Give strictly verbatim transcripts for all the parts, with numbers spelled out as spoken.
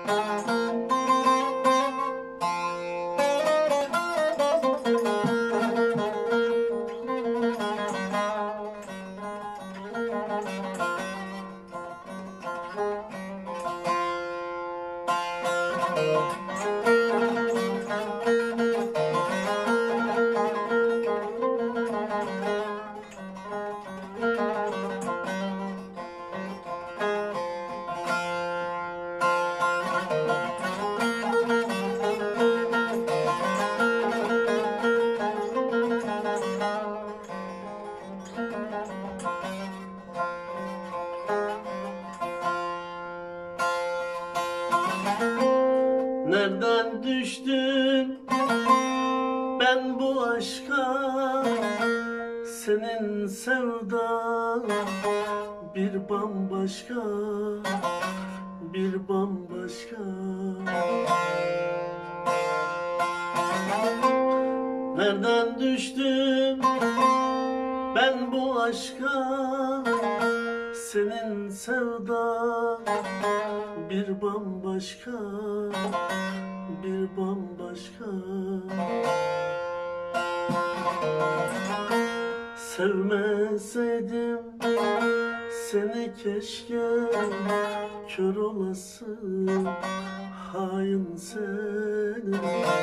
Nereden düştüm ben bu aşka? Senin sevdan bir bambaşka, bir bambaşka. Nereden düştüm ben bu aşka? Senin sevdan bir bambaşka, bir bambaşka. Sevmeseydim seni keşke, kör olası hain seni.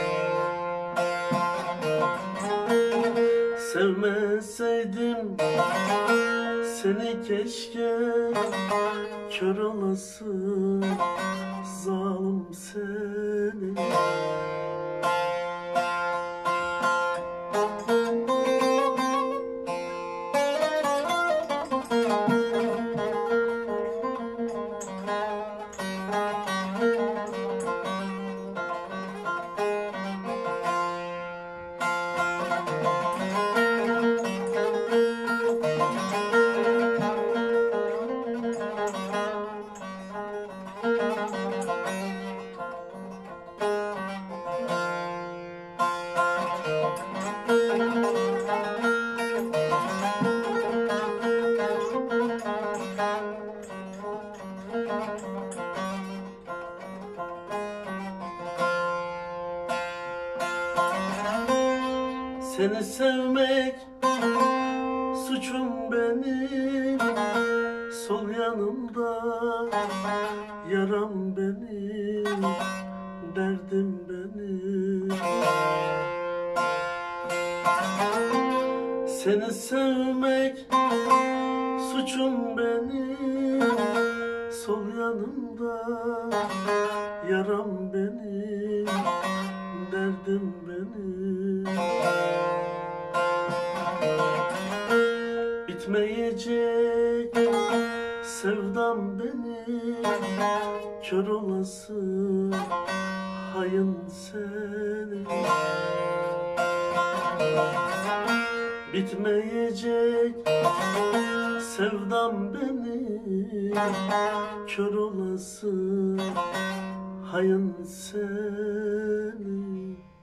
Sevmeseydim seni keşke, kör olası zalim seni. Seni sevmek suçum benim, sol yanımda yaram benim, derdim benim. Seni sevmek suçum benim, sol yanımda yaram benim, derdim benim. Bitmeyecek sevdam benim, kör olası hain seni. Bitmeyecek sevdam benim, kör olası hain seni.